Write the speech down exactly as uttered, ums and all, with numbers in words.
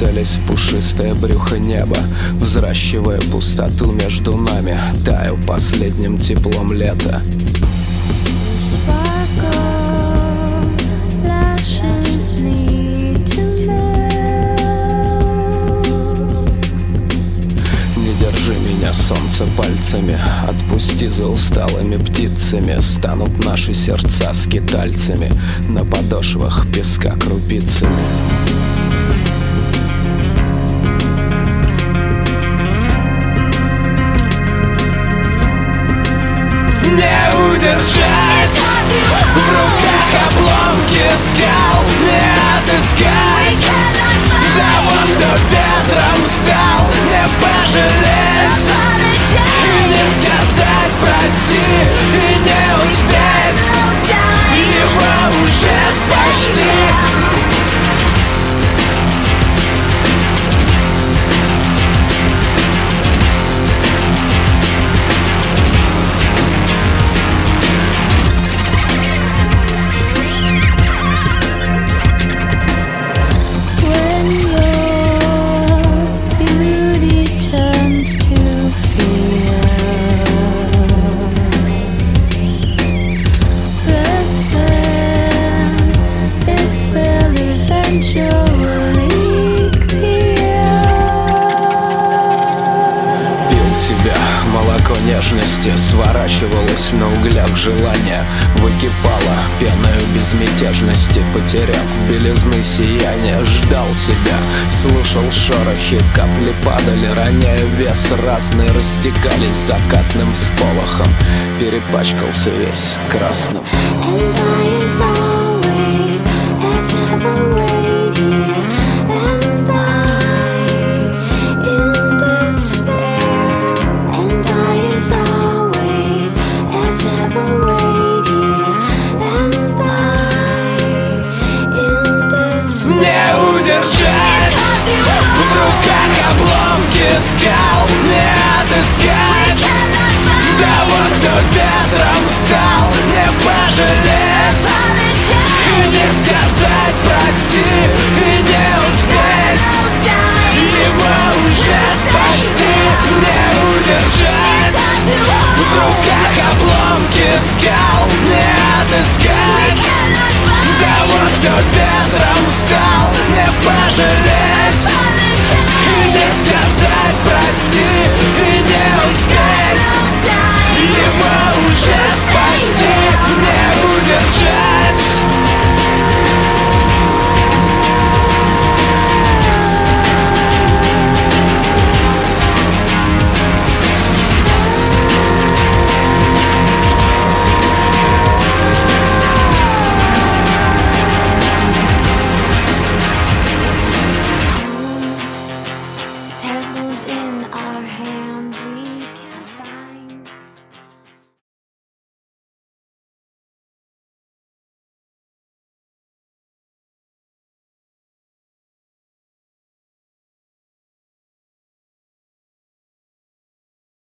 целясь в пушистое брюхо неба, взращивая пустоту между нами, таю последним теплом лета. Не держи меня, солнце, пальцами, отпусти за усталыми птицами. Станут наши сердца скитальцами, на подошвах песка крупицами. Не удержать, в руках обломки скал, не отыскать того, кто ветром стал, не пожалеть и не сказать прости, и не успеть его уже спасти. Молоко нежности сворачивалось на углях желания, выкипало пеною безмятежности, потеряв белизны сияния. Ждал тебя, слушал шорохи, капли падали, роняя вес разный, растекались закатным всполохом, перепачкался весь красным. Не удержать, в руках обломки скал, не отыскать того, кто ветром стал, не пожалеть и не сказать прости, и не успеть его уже спасти. Не удержать, в руках обломки скал, не отыскать того, кто ветром стал, не пожалеть и не сказать прости, и не успеть его уже спасти. Не удержать. In our